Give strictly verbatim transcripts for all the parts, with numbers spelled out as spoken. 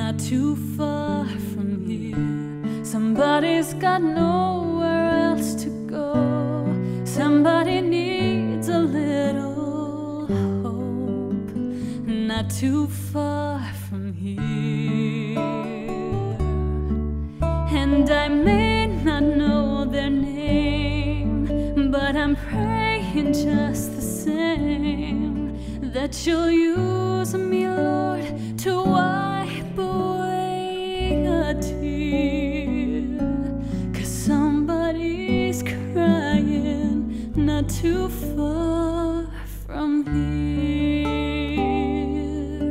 not too far from here. Somebody's got nowhere else to go. Somebody needs a little hope. Not too far from here. And I may not know their name, but I'm praying just the same that you'll use me, Lord, to wipe away a tear. 'Cause somebody's crying not too far from here.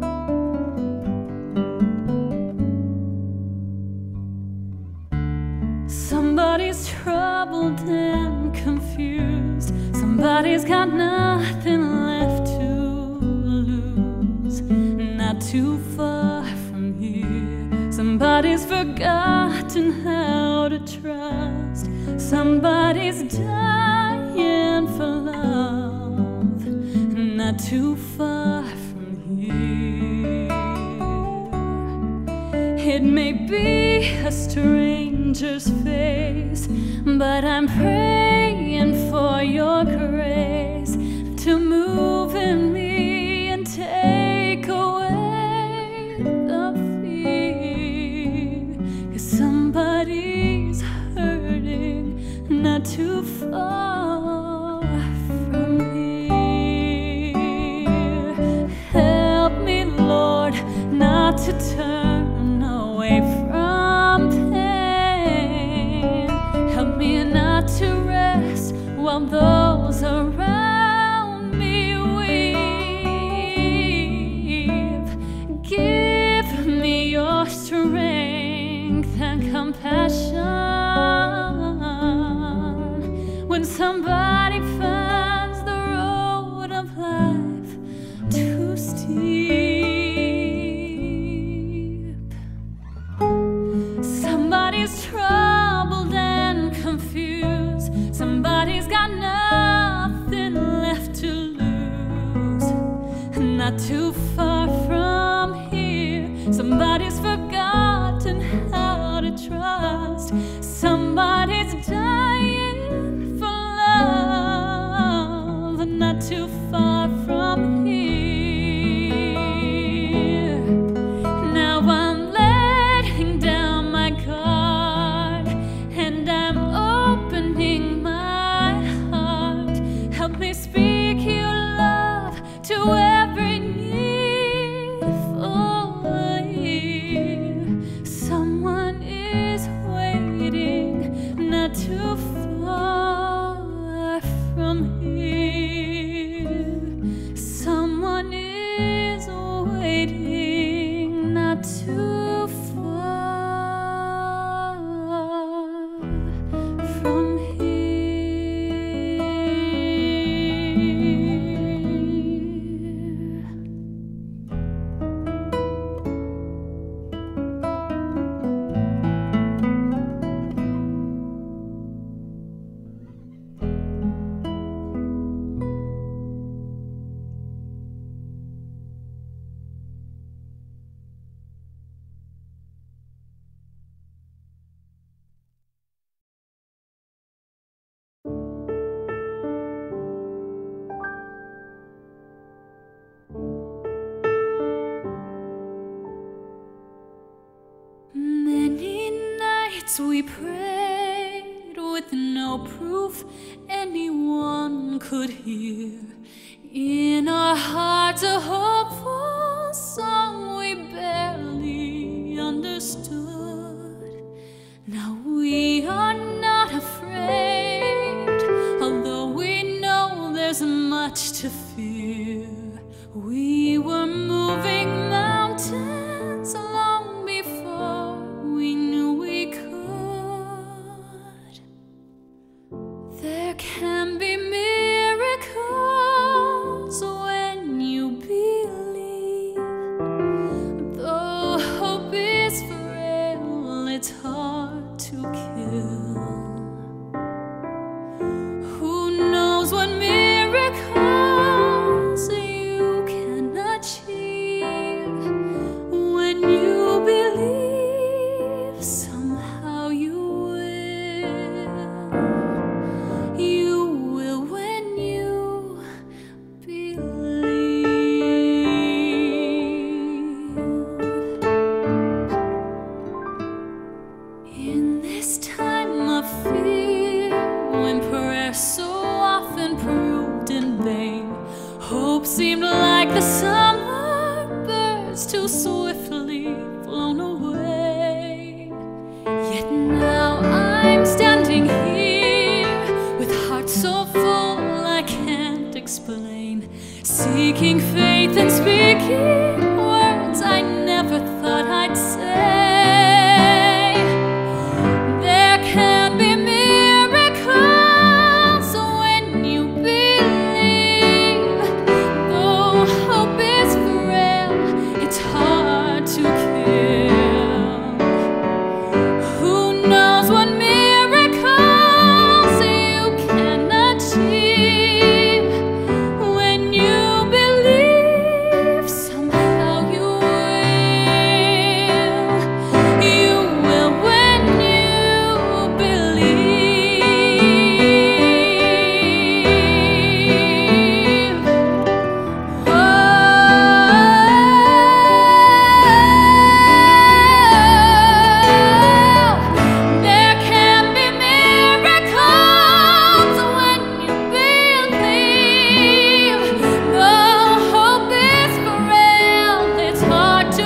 Somebody's troubled and confused. Somebody's got nothing left to lose. Not too far from here. Somebody's forgotten how to trust. Somebody's dying for love. Not too far from here. It may be a stranger's face, but I'm praying for your grace to move in me and take away the fear. 'Cause somebody's hurting not too far from here. Help me, Lord, not to turn away from pain. Help me not to rest while those around me weep. Give me your strength and compassion when somebody finds the road of life too steep. Somebody's troubled and confused. Somebody's got nothing left to lose. Not too far from here. Somebody's forgotten how to trust. Somebody's dying for love. Not too far from here. Now I'm letting down my guard, and I'm opening my heart. Help me speak your love to every needful ear. Someone is waiting not too far from here. Someone is waiting not too far from here. Many nights we prayed with no proof anyone could hear. In our hearts a hopeful song we barely understood. Now we are not afraid, although we know there's much to fear. We were moving mountains long before we knew we could. There can be miracles when you believe. Though hope is frail, it's hard to kill. Who knows what miracles you can achieve? seeking faith and speaking words I never thought I'd say. There can be miracles when you believe. Though hope is frail, it's hard to kill. Who knows what miracles you can achieve? When you believe, somehow you will. You will when you believe. Oh, there can be miracles when you believe. Though hope is frail, it's hard to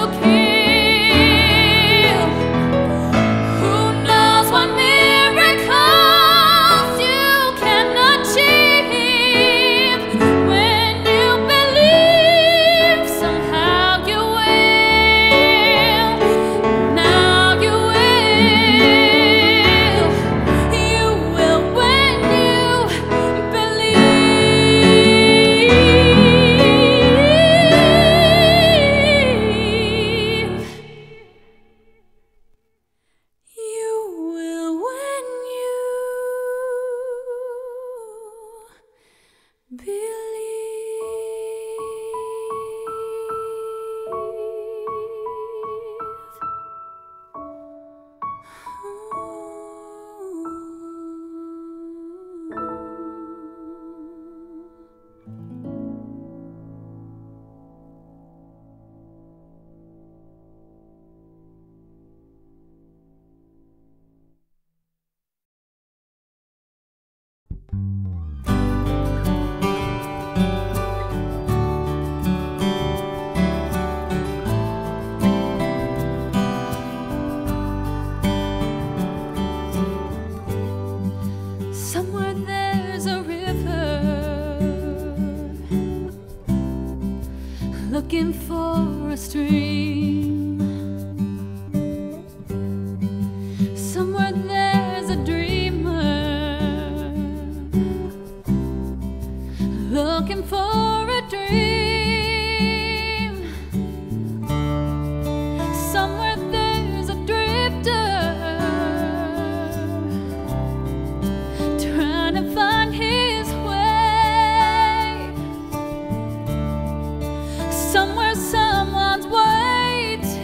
kill. Who knows what miracles you can achieve? When you believe, somehow you will. Now you will. You will when you believe. You will when you somewhere there's a river looking for a stream. Somewhere there's a dreamer looking for a dream. Somewhere there's a drifter trying to find his way. Somewhere someone's waiting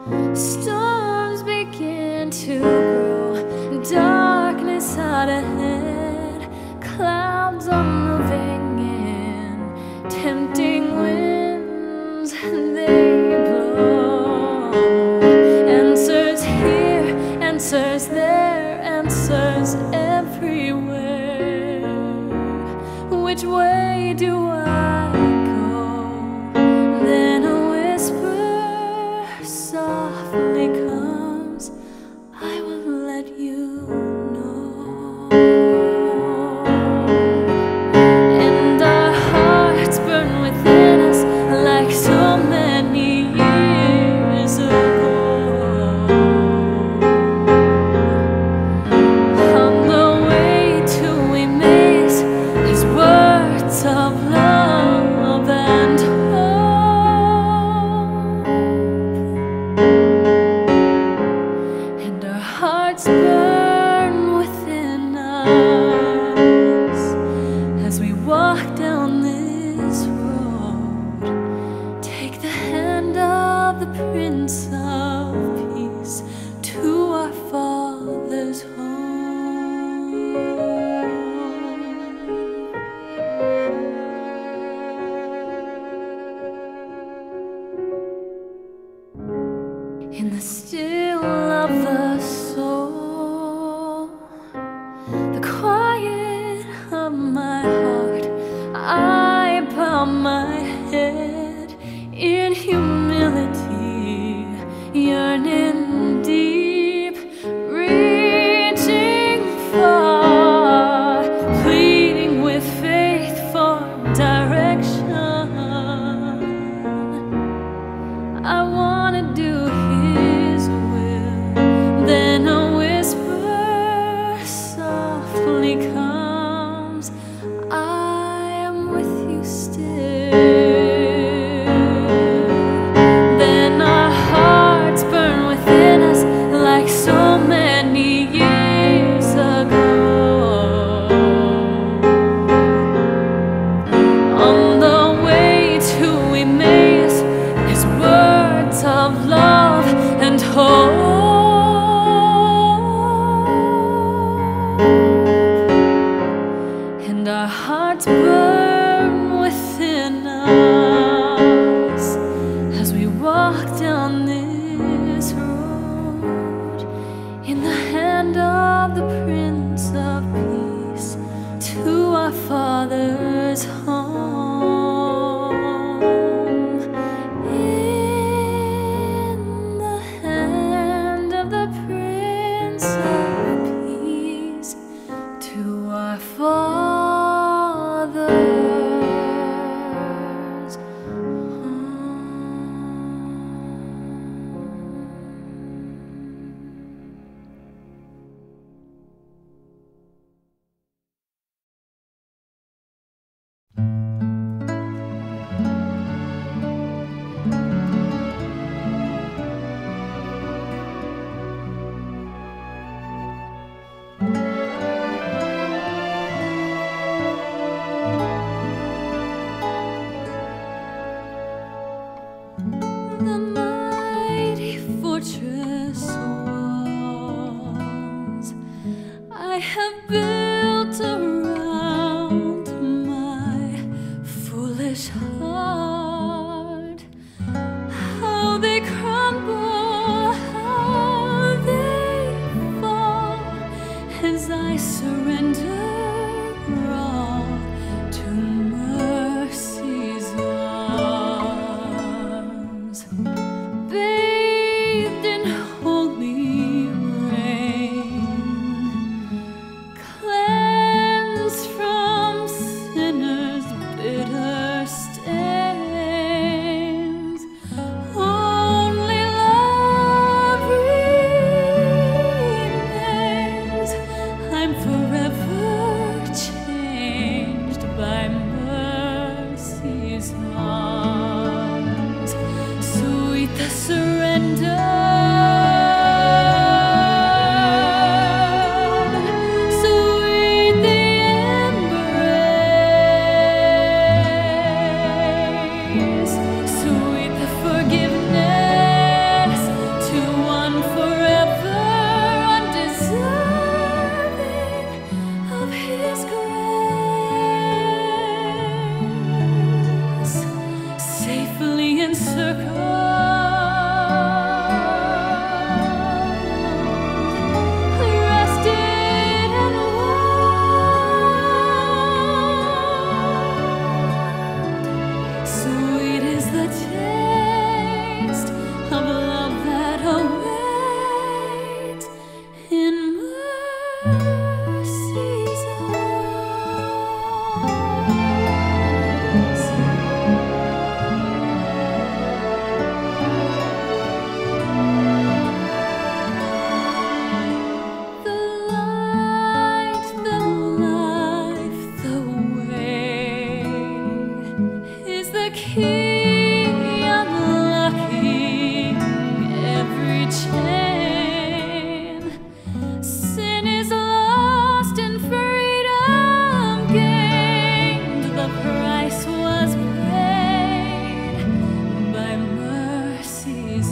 Storms begin to grow, darkness out ahead, clouds are moving in, tempting winds they blow. Answers here, answers there, answers everywhere. Which way do I go? Then a whisper softly comes, I will let you know. And our hearts burn within us like so many years ago. On the way to Emmaus, his words of love and hope. And our hearts burn within us as we walk down this road. Take the hand of the Prince of Peace to our Father's home. In the still of the soul, the quiet of my heart, I bow my head in humility, yearning deep, reaching far, pleading with faith for direction. I wanna do His will. Then a whisper softly comes, I am with you still. Then our hearts burn within us like so many years ago. On the way to Emmaus, His words of love and hope. And our hearts burn within us as we walk down this road. In the hand of the Prince of Peace to our Father's home. In the hand of the Prince of Peace to our Father's the mighty fortress walls I have built around my foolish heart. How they crumble, how they fall as I surrender all to mercy's arms. Bathed in of love that awaits in mercy's arms. The light, the life, the way is the key. Chain. Sin is lost and freedom gained. The price was paid by mercy's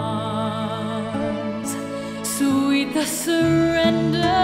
arms. Sweet the surrender.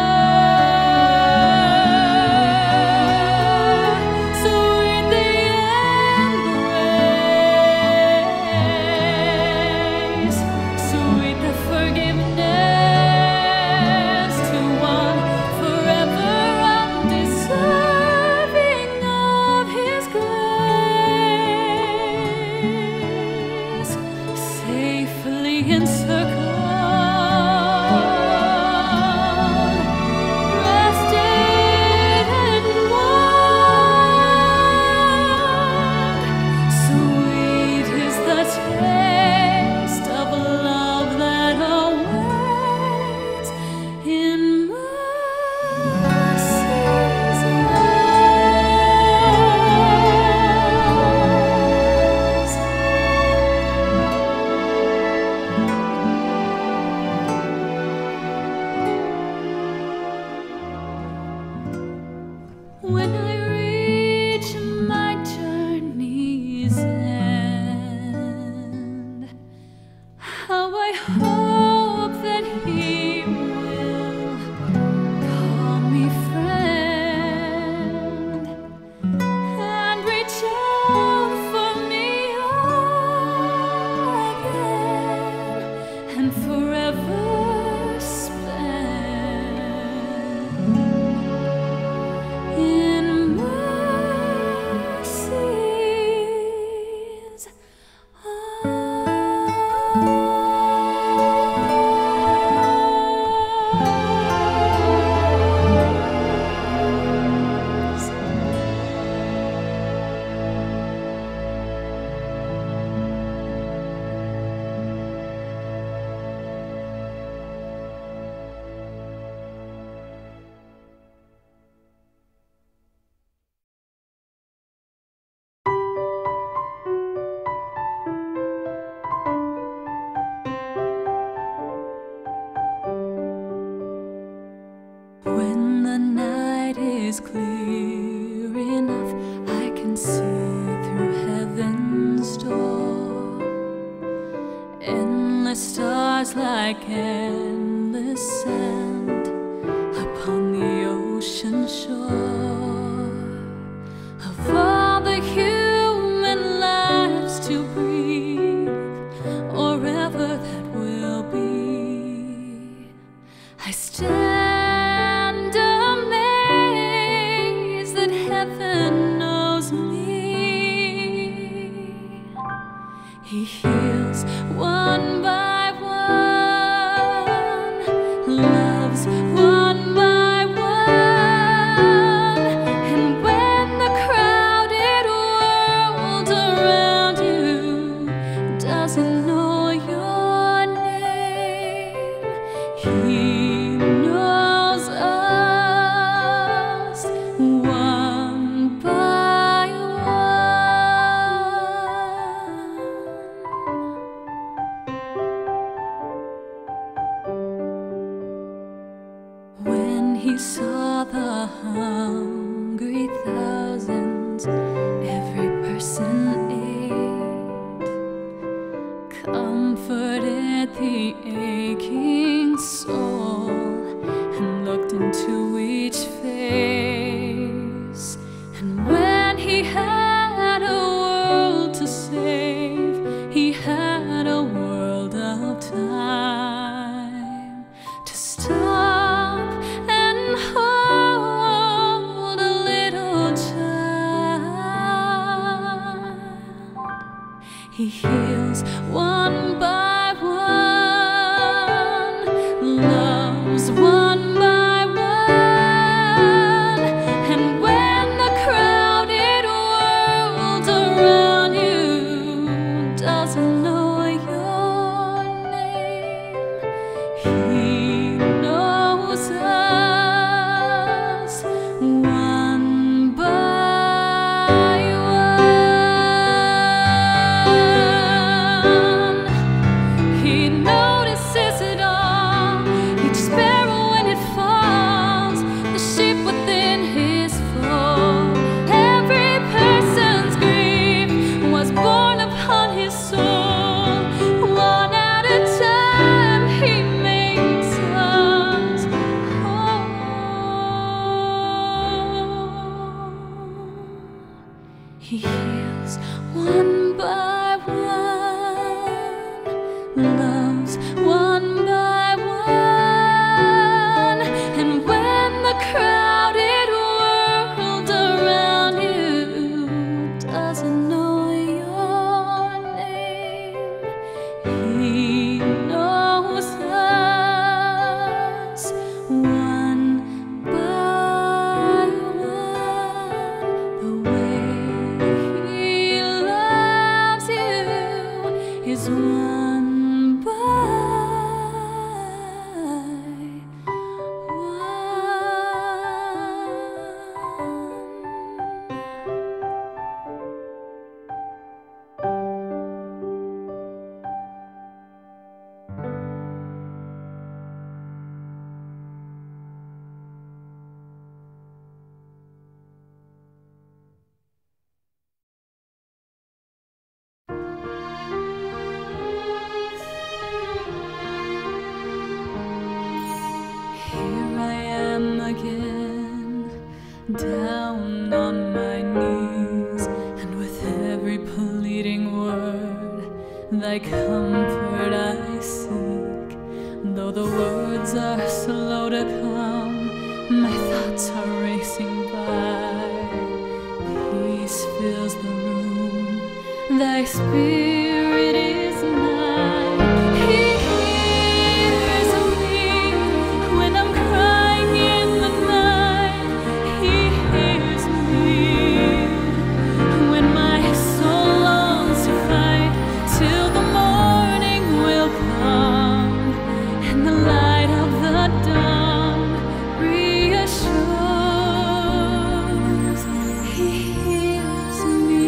When I reach my journey's end, how I hope that He will call me friend and reach out for me again and forever spend in mercy's arms. When the night is clear enough, I can see through heaven's door. Endless stars like endless sand upon the ocean shore. Of all the human lives to breathe, or ever that will be, I stand He heals one by one, loves one by one, and when the crowded world around you doesn't know your name, He knows us one by one. When He saw the hungry thousands, every person ate, comforted the aching soul, and looked into each face. And when He had a world to save, He had a world of time to stop and hold a little child. He heals one by loves one by one. And when the crowded world around you doesn't know your name, He knows us one by one. The way He loves you is one by Here I am again, down on my knees, and with every pleading word, Thy comfort I seek. Though the words are slow to come, my thoughts are racing by. Peace fills the room, Thy Spirit is nigh. He hears me when I'm crying in the night. He hears me when my soul longs to fight, till the morning will come and the light of the dawn reassures. He hears me.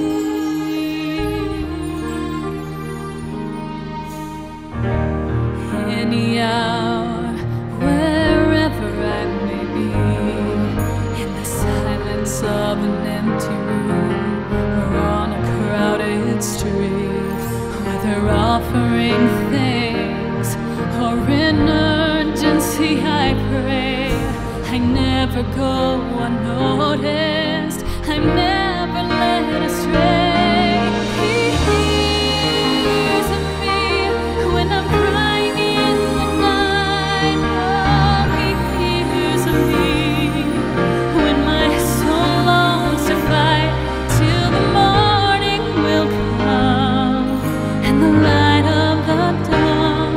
Any hour, wherever I may be, in the silence of an empty room or on a crowded street, whether offering thanks or in urgency, I pray. I never go unnoticed, I'm never led astray. He hears me when I'm crying in the night. Oh, He hears me when my soul longs to fight, till the morning will come and the light of the dawn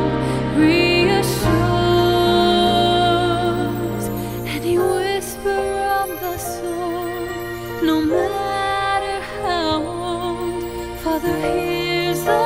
reassures. Any whisper of the soul, no matter how old, Father hears the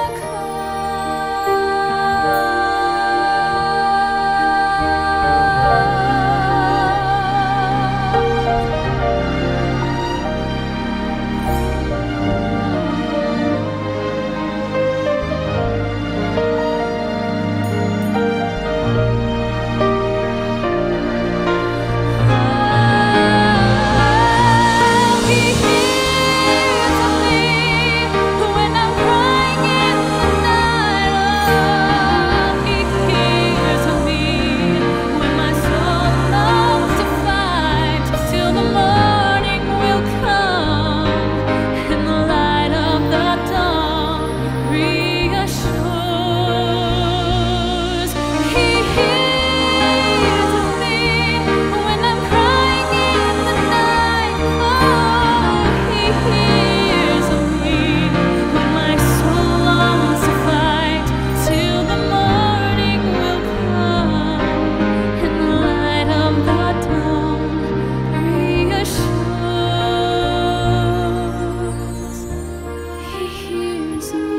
He hears me when I'm crying in the night. Oh, He hears me when my soul longs to fight, till the morning will come and the light of the dawn reassures. He hears me when I'm crying in the night. Oh, He hears me when my soul longs to fight, till the morning will come and the light of the dawn reassures. He hears me.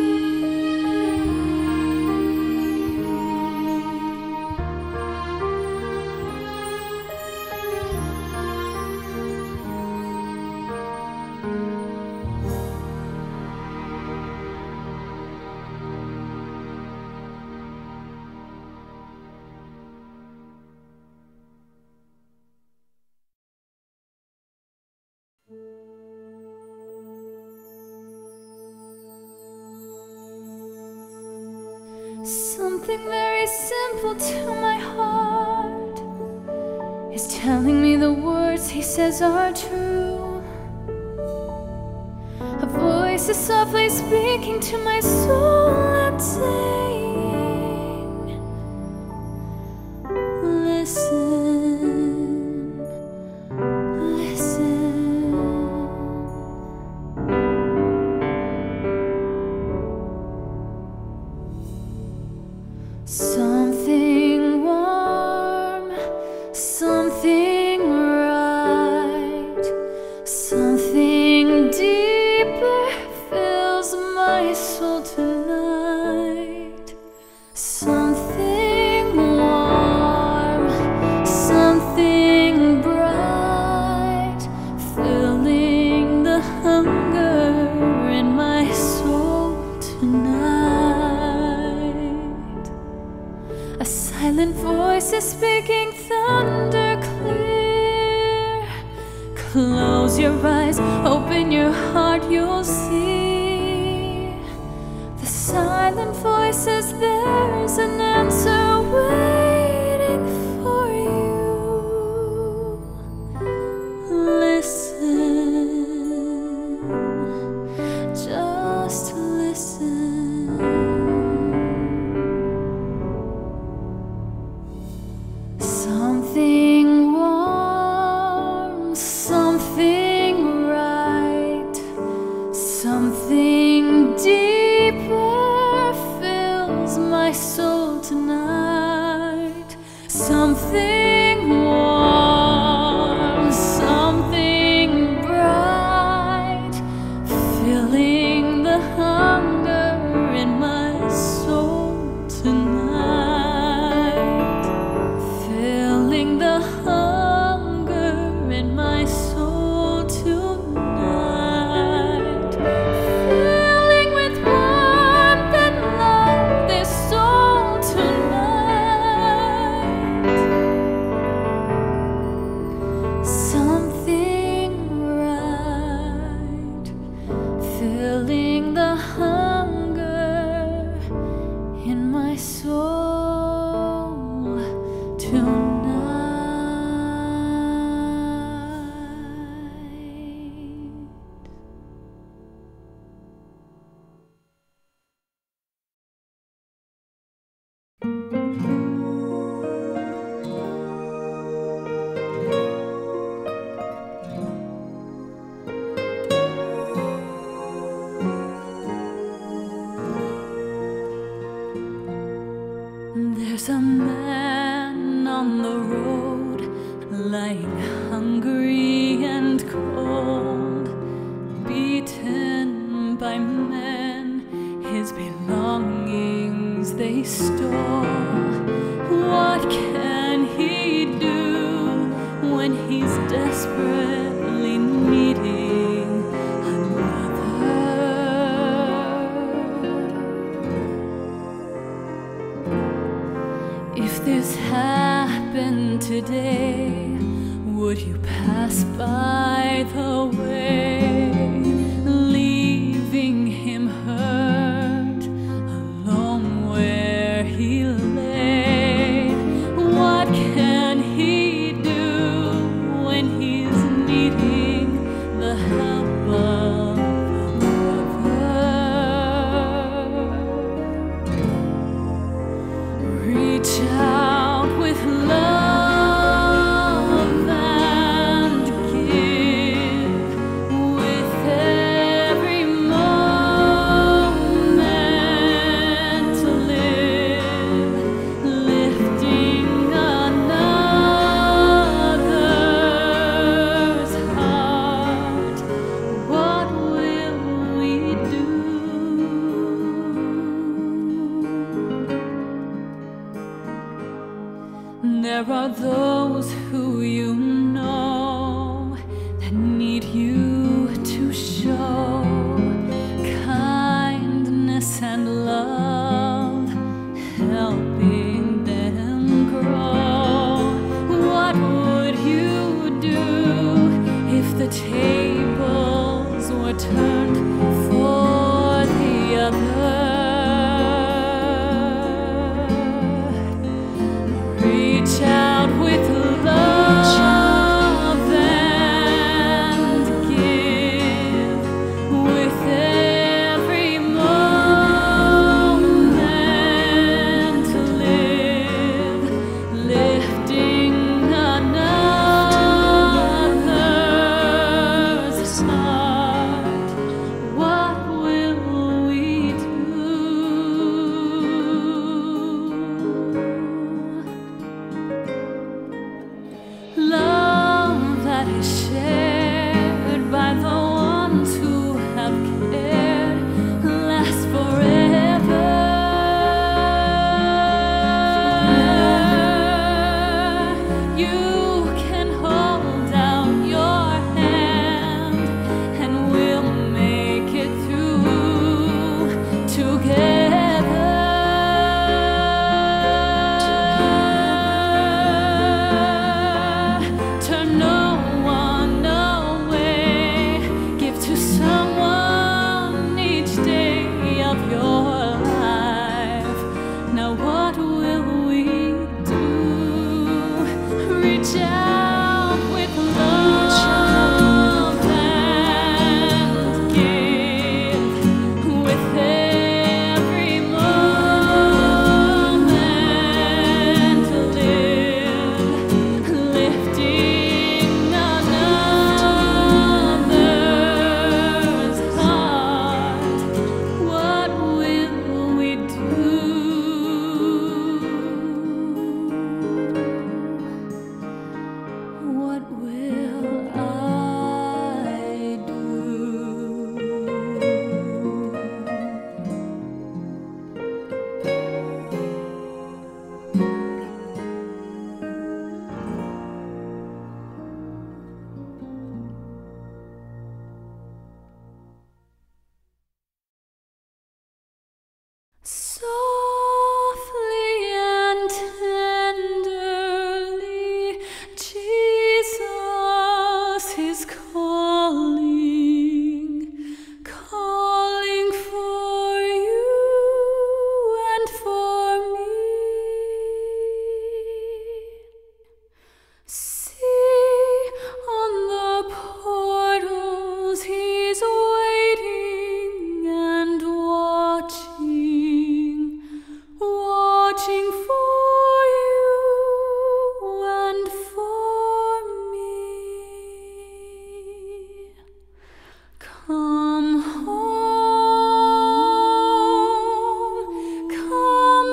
Something very simple to my heart is telling me the words He says are true. A voice is softly speaking to my soul and saying, Something warm, something right, something deeper fills my soul tonight. Something warm, something bright, filling the hunger in my soul tonight. A silent voice is speaking thunder clear. Close your eyes, open your heart, you'll see. The silent voice says there's an answer waiting for you. Listen, just listen. Something warm, something right, something deeper fills my soul tonight. Something warm, something bright, filling the hunger in my soul tonight. Filling the hunger in my soul tonight. Filling with warmth and love this soul tonight. Something right, filling the hunger in my soul tonight. There's a man on the road, lying hungry and cold, beaten by men, his belongings they stole. What can he do when he's desperately needing another? If this happened today, would you pass by the way, leaving him hurt, alone where he lay? What can he do when he's needing the help of a brother? Reach out with love and give, with every moment to live, lifting another's heart. What will we do? There are those who you know that need you to show kindness and love, helping them grow. What would you do if the tables were turned for the other? Reach out with love and give, with every moment to live. Now what will we do? Reach out with love and give with every moment to live, lifting another's heart. What will we do? What will I do? Softly and tenderly, Jesus is calling, calling for you and for me. See on the portals, he's waiting and watching, watching for you and for me. Come home, come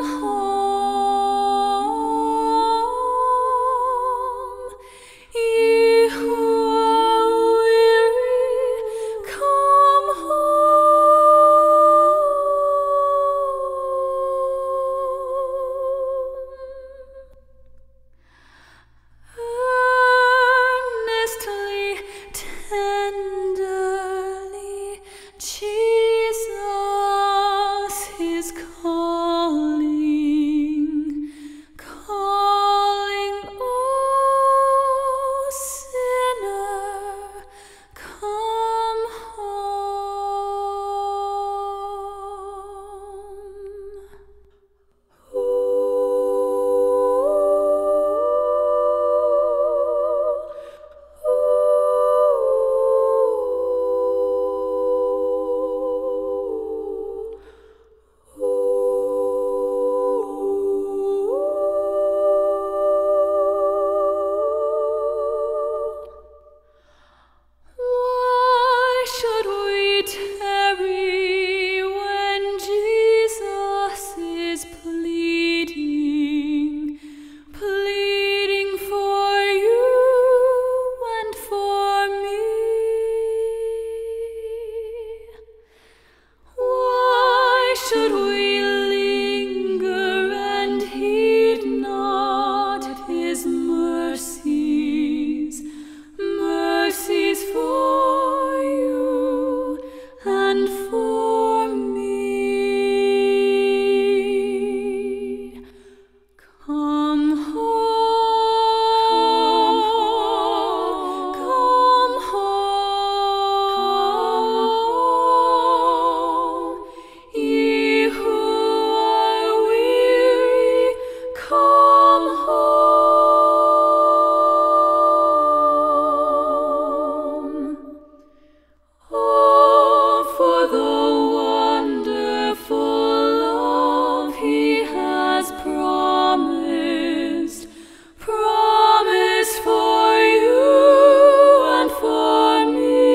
home, ye who are weary, come home. Earnestly, tenderly, Jesus is calling, calling, oh sinner, come home. Why should we tarry when Jesus is pleading, pleading for you and for me? Why should we linger and heed not his mercies, mercies for you and for me? Come home, come home, ye who are weary, come home. Oh, for the wonderful love he has promised, promised for you and for me.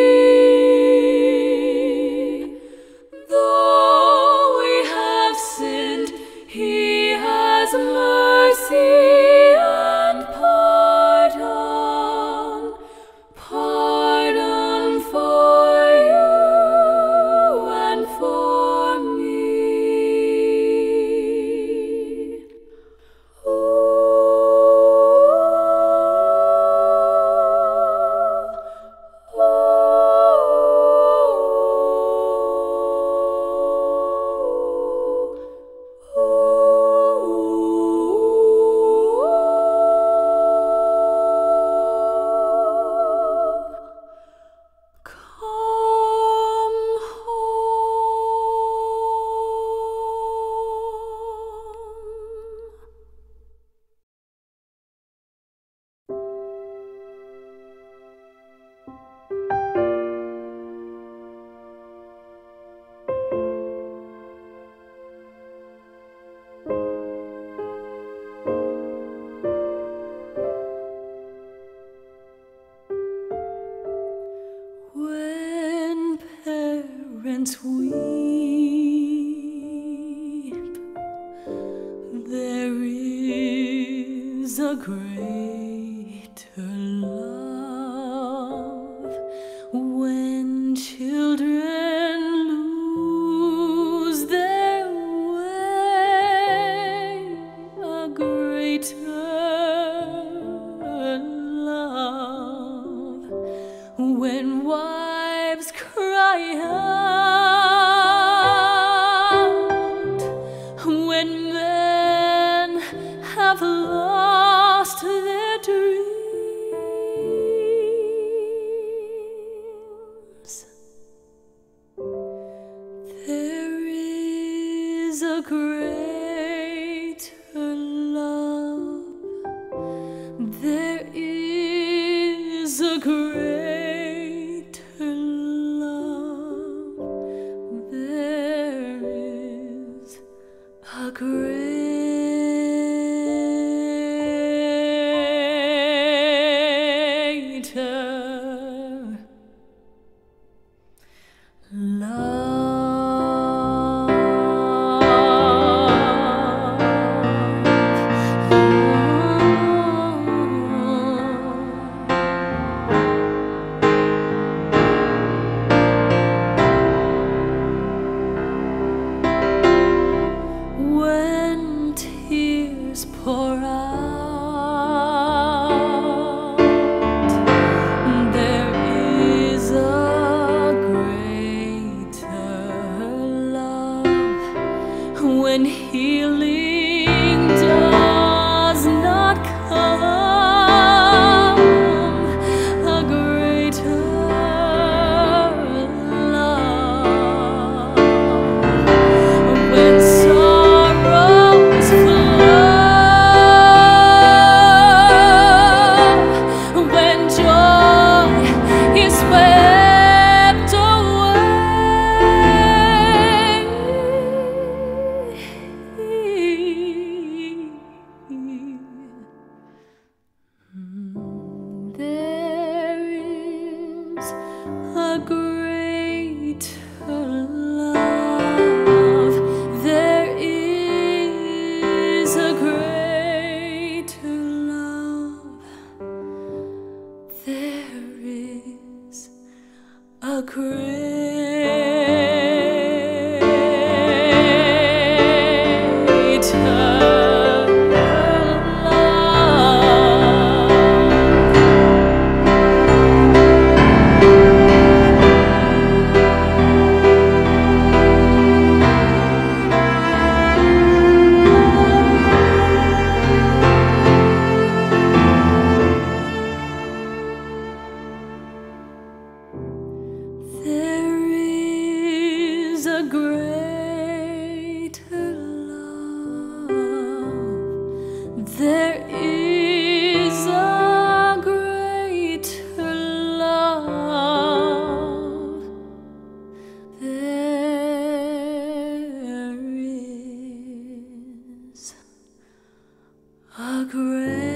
Though we have sinned, he has mercy and pardon, pardon for you and for me. Ooh, ooh, ooh. a greater love when children lose their way, a greater love when wives cry out, when men have lost their dreams. There is a greater love. There is a greater love. There is a greater when tears pour out. There is a greater love when healing does not come, a greater love when sorrows flow, when joy is swept away. There is a greater love. There is a greater love. There is a greater There is a greater love. There is a greater love. There is a greater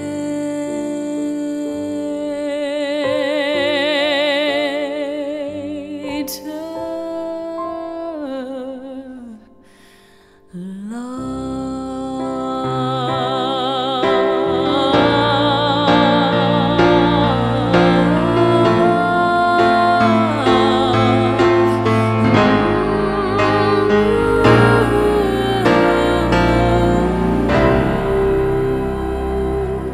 love.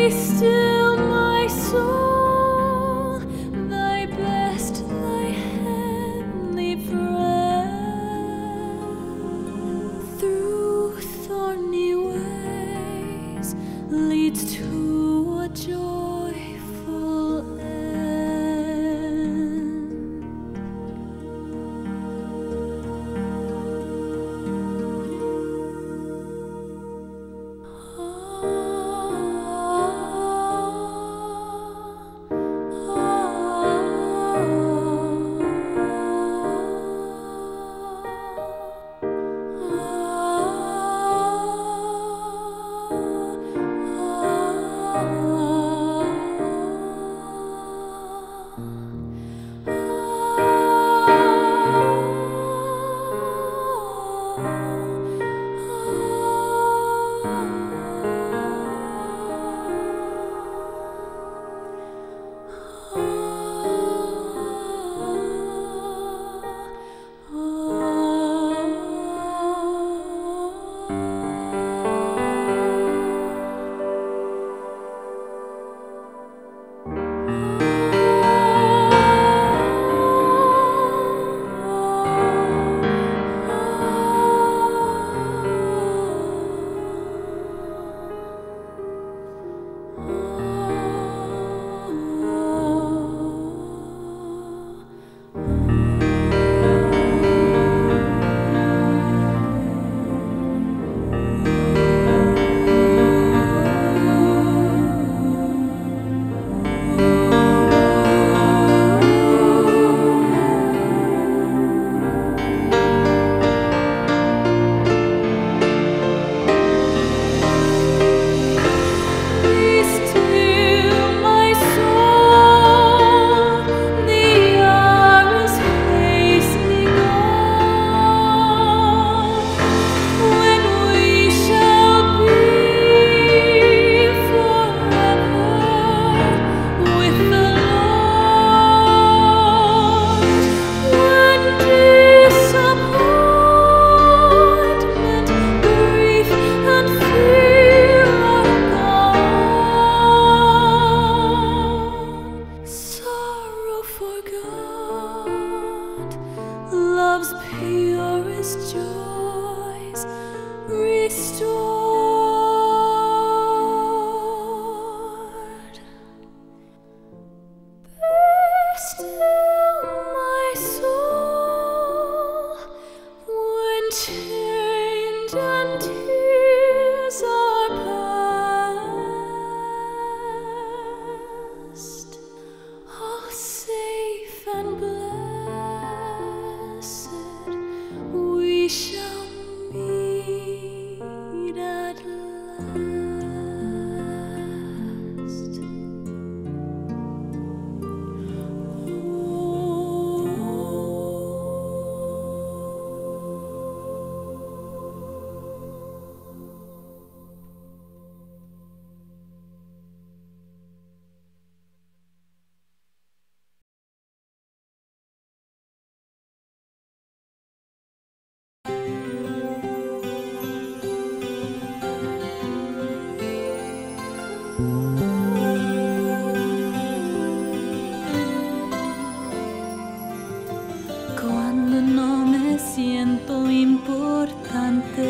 still, my soul, thy best, thy heavenly friend, through thorny ways leads to a joyful end. Love's purest joys restored. Be still, my soul, when chained and tears are past, all safe and blessed. We shall meet at last. Cuando no me siento importante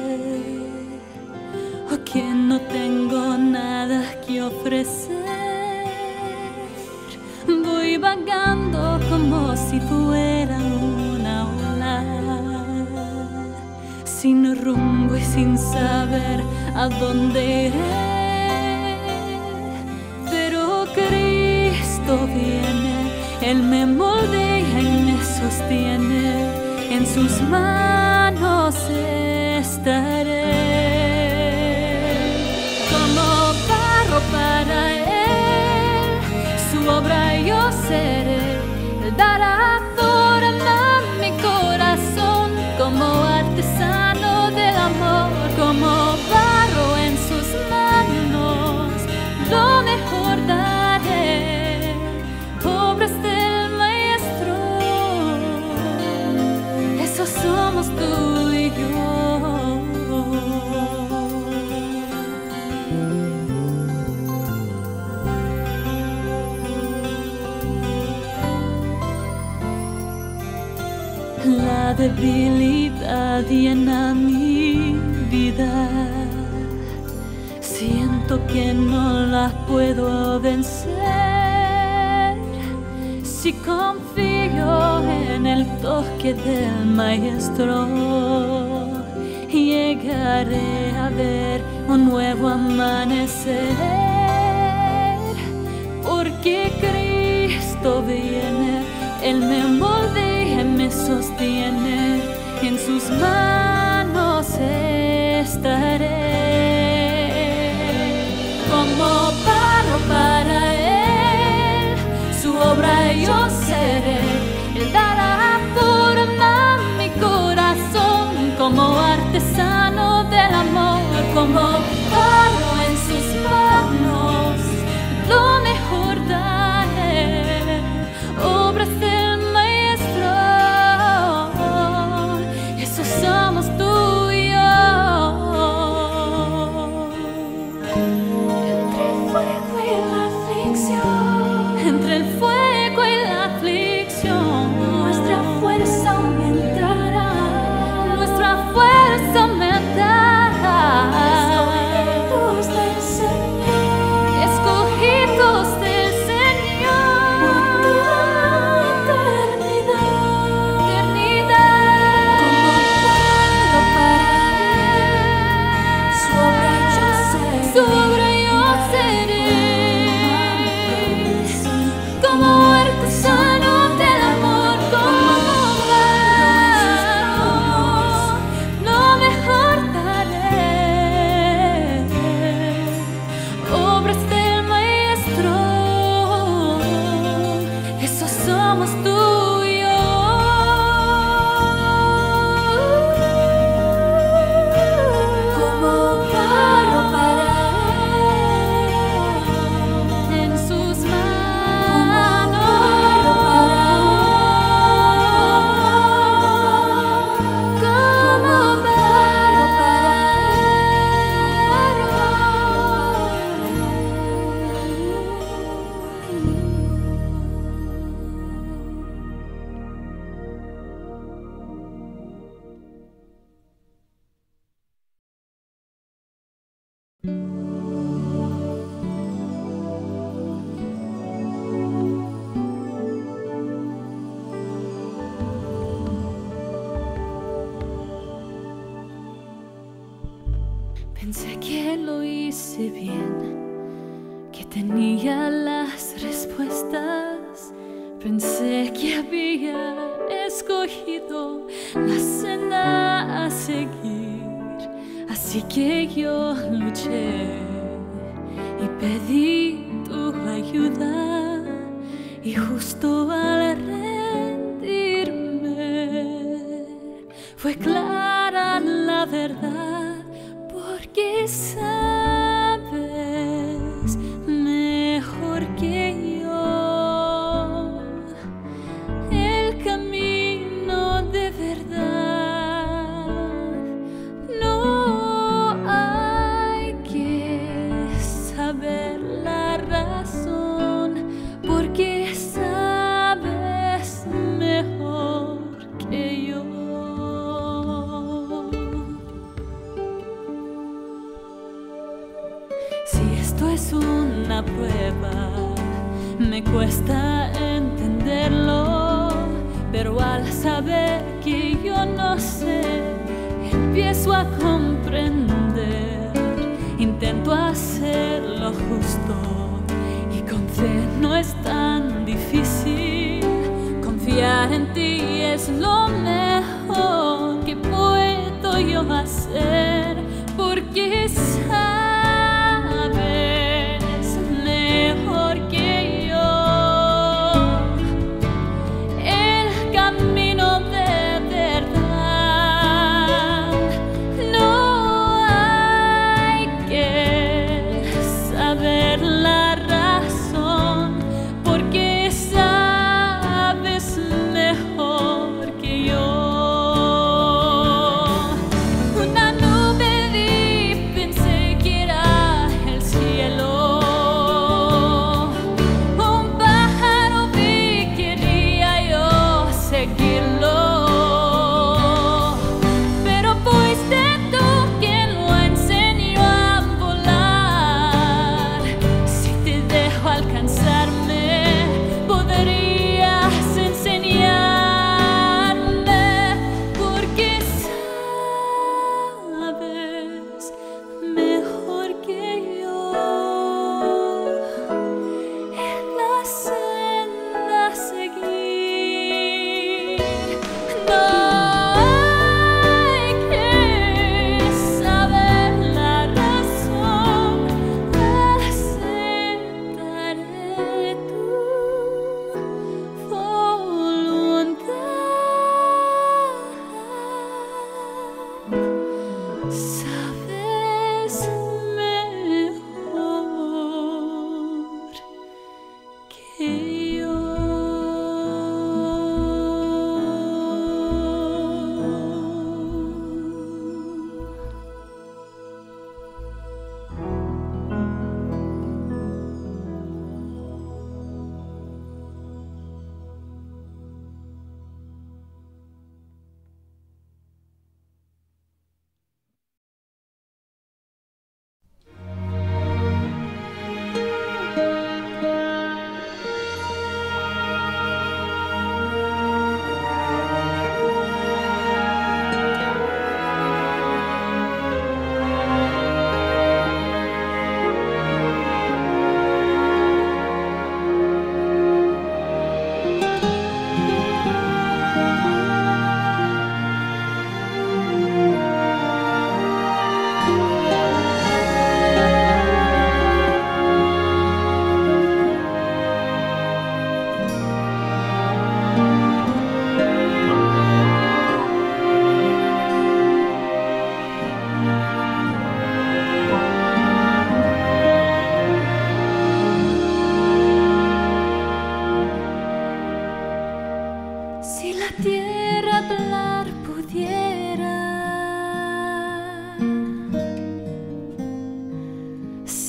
o que no tengo nada que ofrecer, voy vagando como si fuera una ola, sin rumbo y sin saber a dónde iré. Pero Cristo viene, Él me moldea y me sostiene, en sus manos estaré. Como barro para Él, su obra yo seré. Él dará forma a mi corazón, como artesano del amor, como barro en sus manos, lo mejor daré. Obras del Maestro, eso somos tú y yo. la debilidad llena mi vida. Siento que no la puedo vencer. Si confío en el toque del Maestro, llegaré a ver un nuevo amanecer. Porque Cristo viene, Él me moldea, me sostiene, en sus manos estaré. Como barro para Él, su obra yo seré. Él dará forma a mi corazón, como artesano del amor, como barro en sus manos, lo mejor daré, obras del Maestro. Eso somos tú y yo. Entre el fuego y la aflicción, nuestra fuerza aumentará, nuestra fuerza aumentará. Escogidos del Señor, escogidos del Señor, por toda eternidad, eternidad. Como barro para Él, su obra yo seré, su obra yo seré. Como artesano del amor, como barro, lo mejor daré, obras del Maestro. Eso somos tú y yo. Como barro para Él, en sus manos. Pensé que lo hice bien, que tenía las respuestas. Pensé que había escogido la senda a seguir. Así que yo luché y pedí tu ayuda. Y justo al rendirme, fue clara la verdad. Porque sabes mejor que yo el camino de verdad. No hay que saber la razón, porque sabes mejor que yo. Esto es una prueba, me cuesta entenderlo, pero al saber que yo no sé, empiezo a comprender. Intento hacer lo justo y con fe no es tan difícil. Confiar en ti es lo mejor que puedo yo hacer, porque sabes mejor que yo el camino de verdad. No hay que saber la razón, porque sabes mejor que yo. Una nube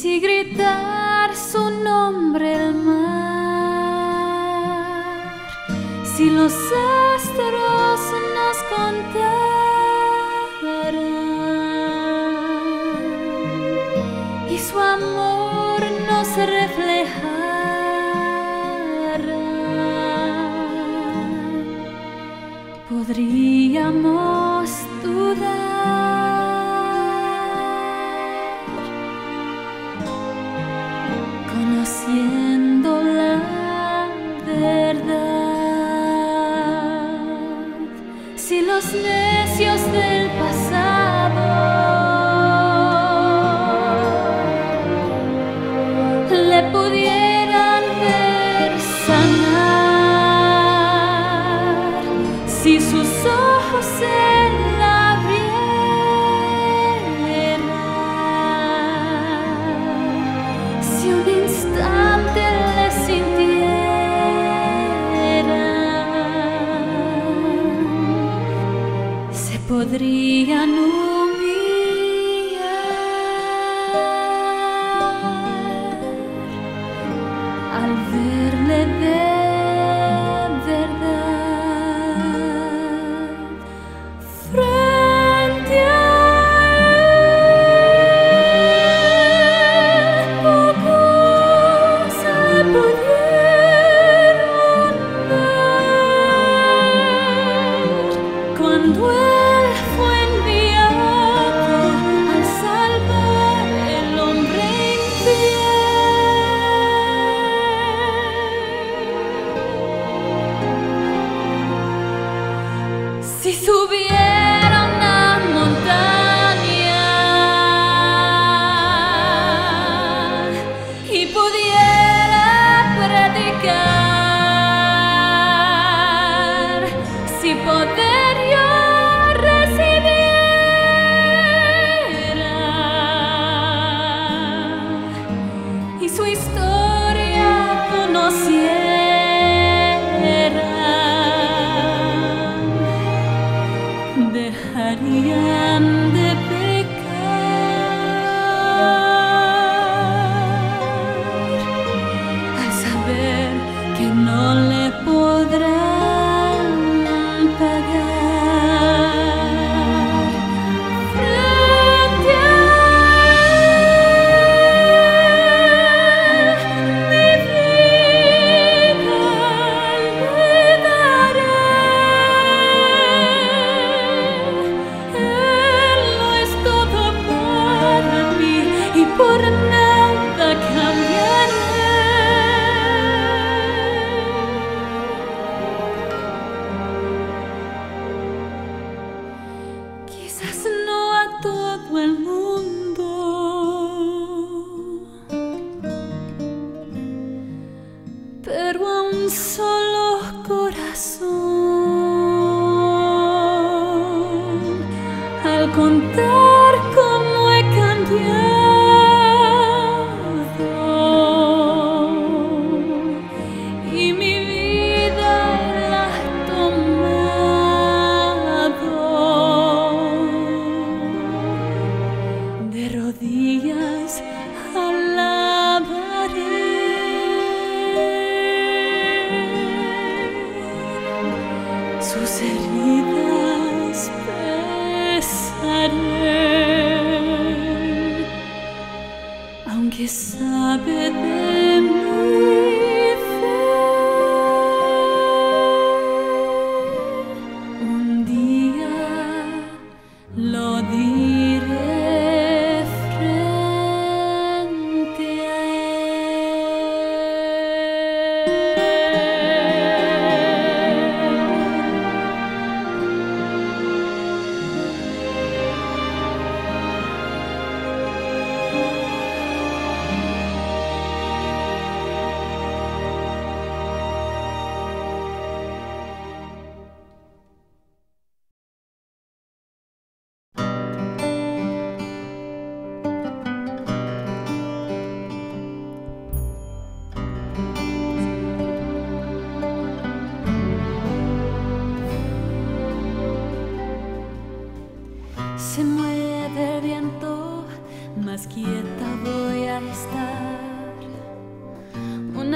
si gritar su nombre al mar, si los astros nos contaran y su amor nos reflejara, podríamos dudar. Conociendo la verdad, si los necios del pasado le pudieran ver sanar, si sus ojos se la abrieran, si un instante le sintieran, se podrían humillar al verle de verdad frente a él. Pocos le pudieron ver cuando él fue enviado al salvar el hombre infiel. Si subiera una montaña y pudiera predicar, si poder yo recibiera y su historia conociera, dejarían de pecar al saber que no le podrán pagar frente a él. Mi vida le daré. Él lo es todo para mí y por nada cambiaré. Quizás no a todo el mundo, pero a un solo corazón, al contar cómo he cambiado y mi vida la he tomado, de rodillas alabaré sus heridas besaré, aunque sabe de mi fe. Un día lo diré frente a él.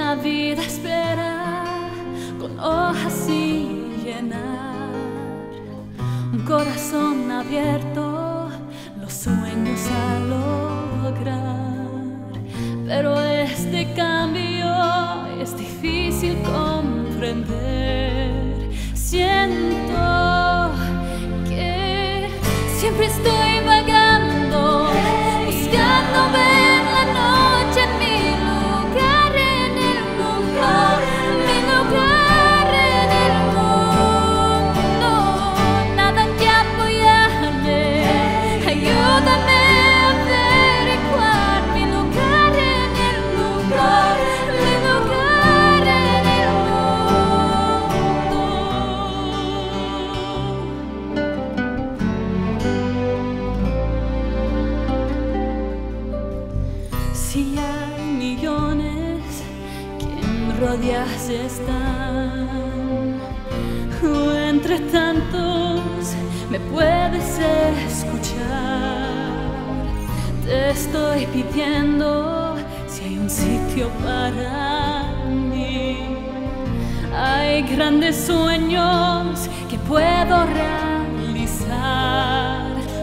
la vida espera con hojas sin llenar, un corazón abierto, los sueños a lograr. Pero este cambio es difícil comprender. Siento que siempre estoy vagando, buscando ver la noche mi lugar en el mundo, mi lugar en el mundo. Nada que apoyarme, ayúdame a averiguar mi lugar en el mundo, mi lugar en el mundo. Si hay millones que en rodeas están, o entre tantos me puedes escuchar, te estoy pidiendo si hay un sitio para mí. Hay grandes sueños que puedo realizar.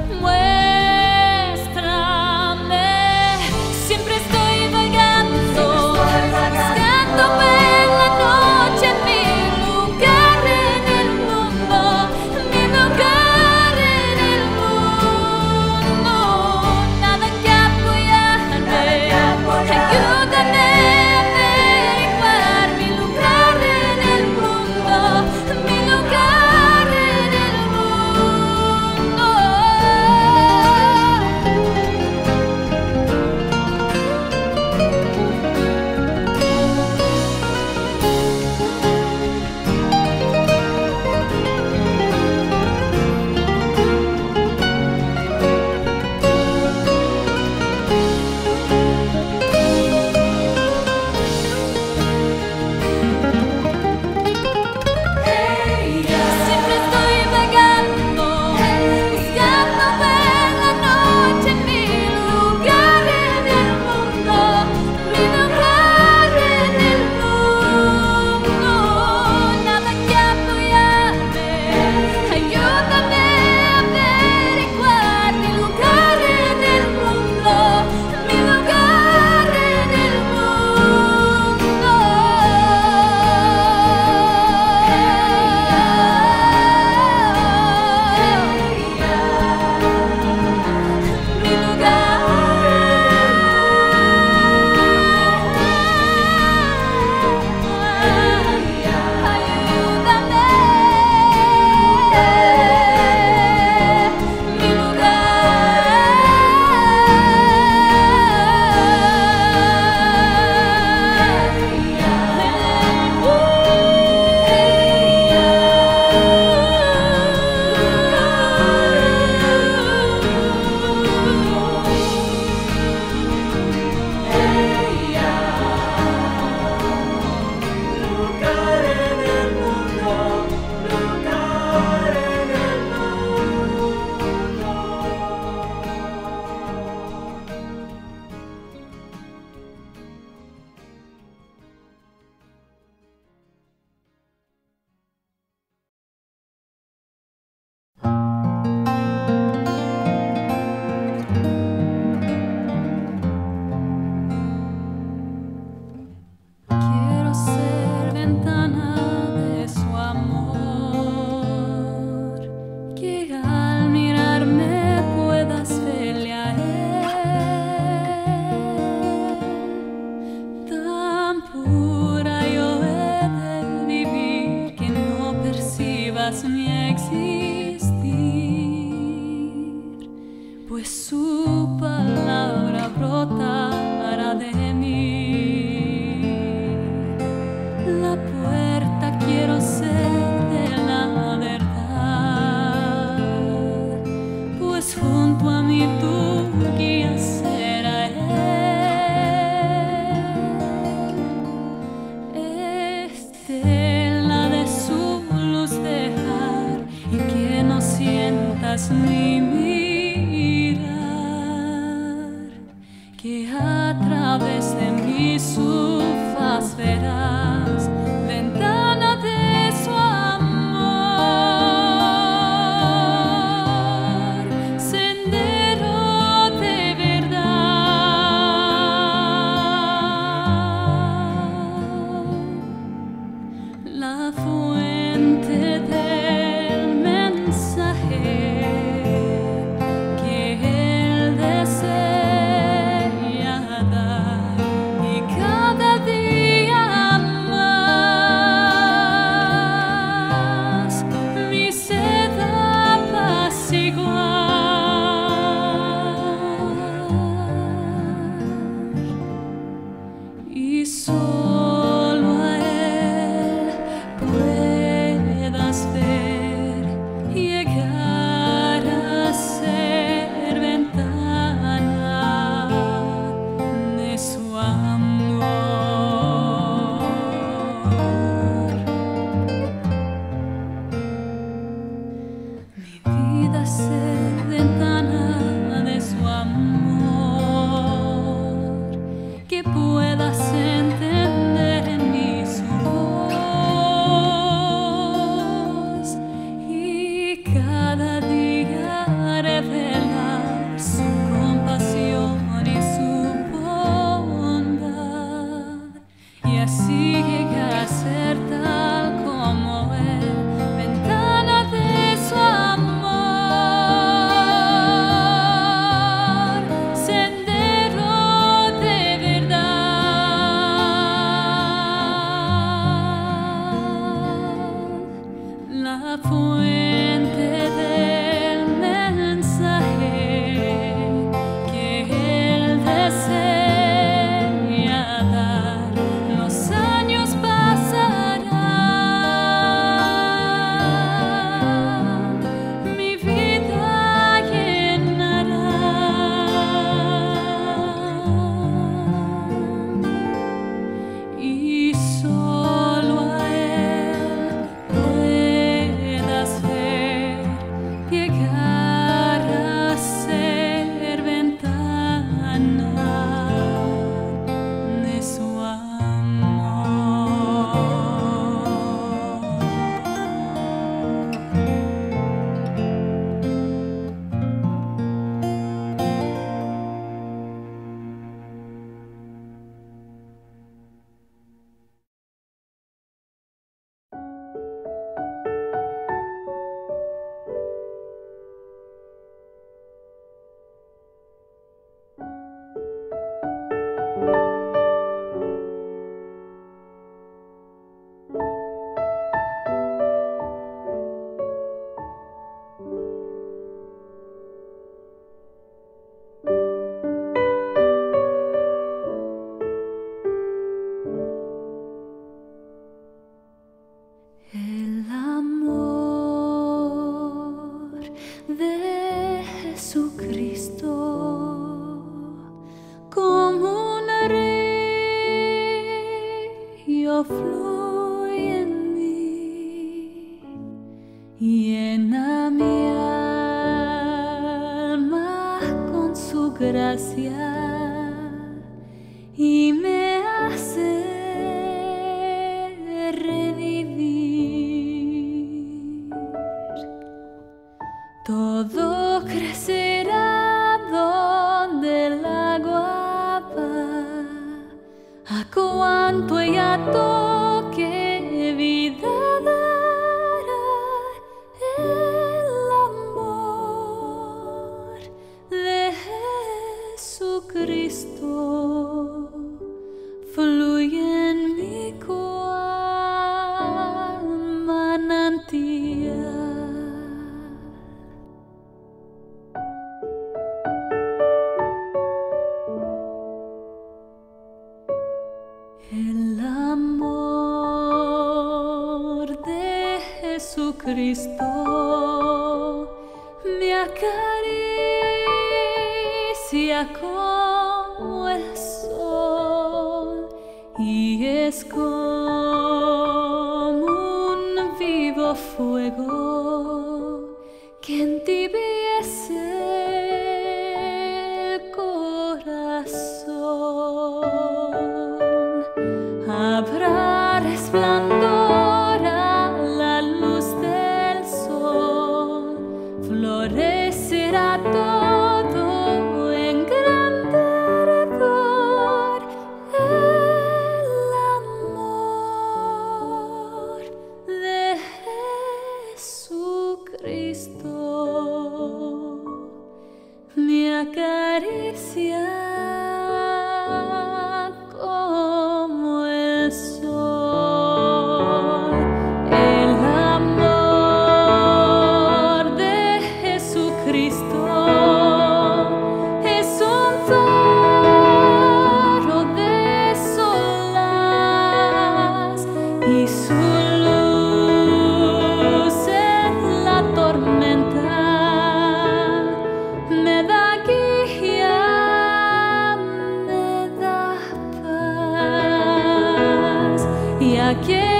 Muéstrame, siempre estoy vagando, buscando ver la noche mi lugar en el mundo, mi lugar en el mundo. Nada que apoyarme, ayúdame a averiguar mi lugar en el mundo, mi lugar en el mundo. Siempre estoy vagando, buscando ver la noche mi lugar en el mundo, mi lugar en el mundo. Nada que apoyarme, ayúdame a averiguar mi lugar en el mundo, mi lugar en el mundo. Mi lugar, ayúdame, mi quiero ser ventana de su amor, que al mirarme puedas verle a él. Tan pura yo he de vivir que no percibas mi existir, pues su palabra brotará de mí. La puerta quiero ser de la verdad, pues junto a mí tu guía será él. Estela de su luz dejar y que no sientas mi mirar, que a través de mí su faz serás ventana de su amor, sendero de verdad, la fuente del mensaje que Él desea dar, y cada día más mi sed apaciguar, y solo a Él puedas ver llegar a ser ventana de su amor. Mi vida ser ventana de su amor, que puedas entender en mí su voz, y cada día revelar su compasión y su bondad, y así llegar a ser tal como Él, ventana de su amor, sendero de verdad, la fuente del mensaje que Él desea dar. Los años pasarán, mi vida llenarán, y solo a Él puedas ver llegar a ser ventana de su amor. El amor de Jesucristo como un río fluye en mí, llena mi alma con su gracia y me hace revivir. Todo crecerá donde el agua va, a cuanto ella toque vida dará. El amor de Jesucristo fluye en mi cual manantial. El amor de Jesucristo me acaricia como el sol, y es como un vivo fuego que entibiece el corazón. again.